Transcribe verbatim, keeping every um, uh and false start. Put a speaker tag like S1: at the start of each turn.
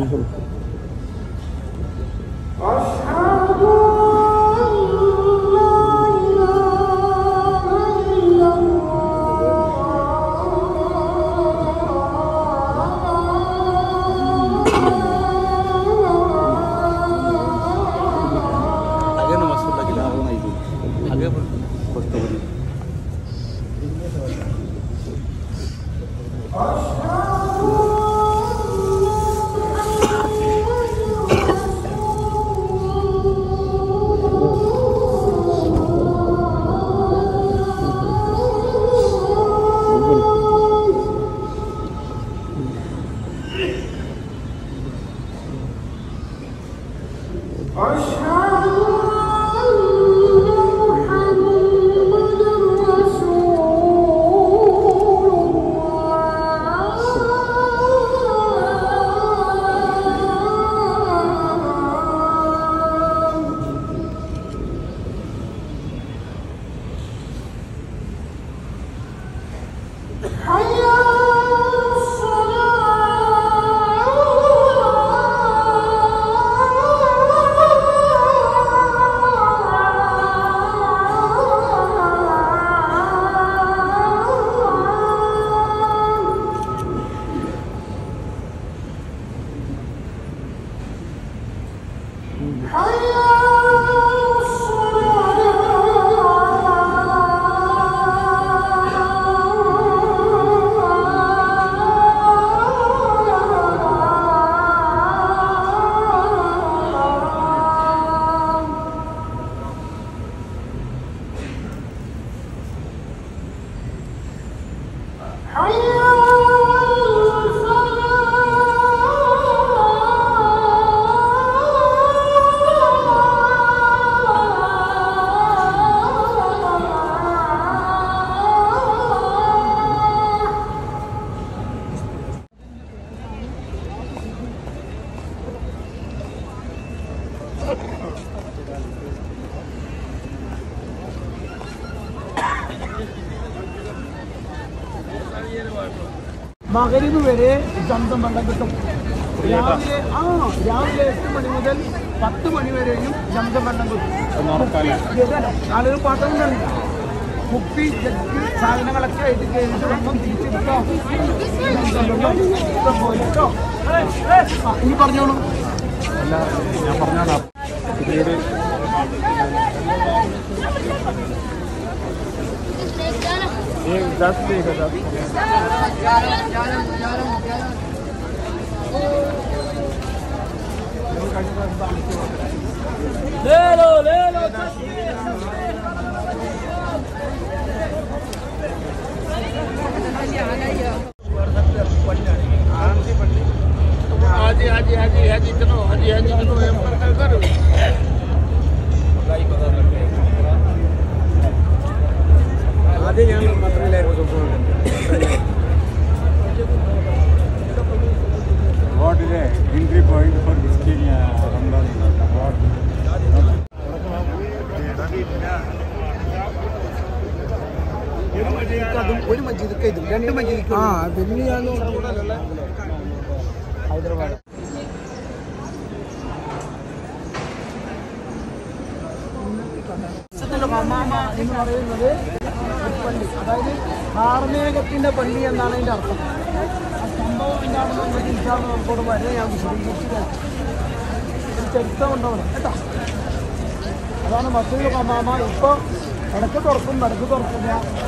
S1: മഗ്‌രിബ് വരെ സംസം വെള്ളം കിട്ടും. രാവിലെ ആ രാവിലെ എട്ട് മണി മുതൽ പത്ത് മണി വരെയും സംസം വെള്ളം കിട്ടും. ആളുകൾ പാട്ടം കണ്ടില്ല. കുപ്പി ജഗ് സാധനങ്ങളൊക്കെ ആയിട്ട് കഴിഞ്ഞിട്ട് വെള്ളം തിരിച്ചെടുത്തോ പോയിട്ടോ. ഇനി പറഞ്ഞോളൂ.
S2: അല്ല ഞാൻ പറഞ്ഞോളാം. പിന്നീട് दस देगा दस ले लो ले लो हाजी हाजी हाजी हाजी चलो हाजी हाजी चलो करो आधे यहाँ मटेरियल है what is the entry point for visiting Ramadan? What? ഒരു മസ്ജിദ് ഇതും രണ്ട് മസ്ജിദ് ആ പിന്നെയാണ് ഹൈദരാബാദ്. ഹമാമ എന്ന് പറയുന്നത് പള്ളി, അതായത് കാർമേഘത്തിന്റെ പള്ളി എന്നാണ് അതിന്റെ അർത്ഥം. ആ സംഭവം എന്താണെന്ന് നമുക്ക് ഇൻഷാഅല്ലാഹ് നമുക്കോട് വരെ ഞാൻ വിശദീകരിച്ചു. ഒരു ചരിത്രം ഉണ്ടാവണം കേട്ടോ. അതാണ് മസ്ജിദുൽ ഹമാമ. ഇപ്പോൾ ഇടയ്ക്ക് തുറക്കും, ഇടയ്ക്ക് തുറക്കില്ല.